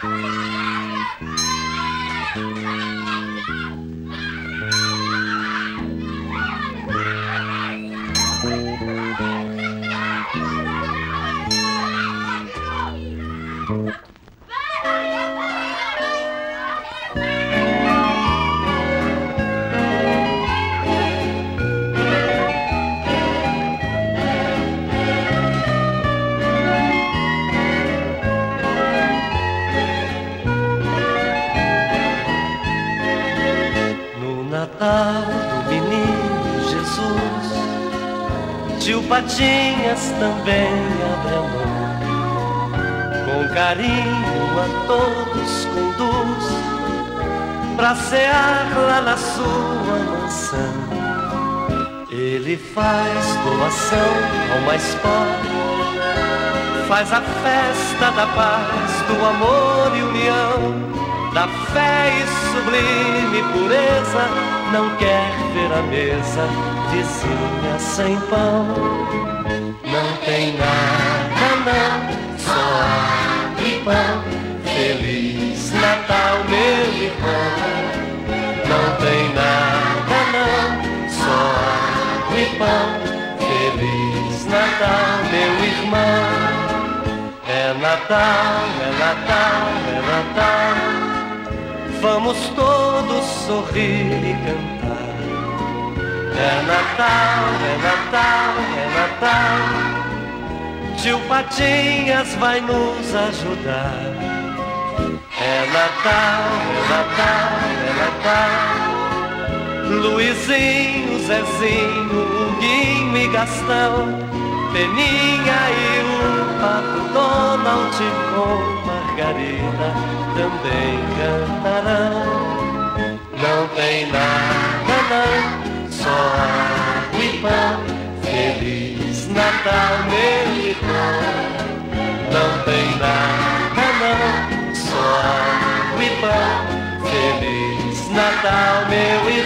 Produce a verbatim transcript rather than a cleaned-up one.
Do menino Jesus, Tio Patinhas também abre a mão, com carinho a todos conduz pra cear lá na sua mansão. Ele faz doação ao mais pobre, faz a festa da paz, do amor e união, da fé e sublime pureza. Não quer ver a mesa vizinha sem pão. Não tem nada não, só água e pão. Feliz Natal, meu irmão. Não tem nada não, só água e pão. Feliz Natal, meu irmão. É Natal, é Natal, é Natal. Vamos todos sorrir e cantar. É Natal, é Natal, é Natal. Tio Patinhas vai nos ajudar. É Natal, é Natal, é Natal. Luizinho, Zezinho, Huguinho e Gastão, Peninha e o Pato Donald com Margarida também cantarão. Não tem nada não, só água e pão. Feliz Natal, meu irmão. Não tem nada não, só água e pão. Feliz Natal, meu irmão.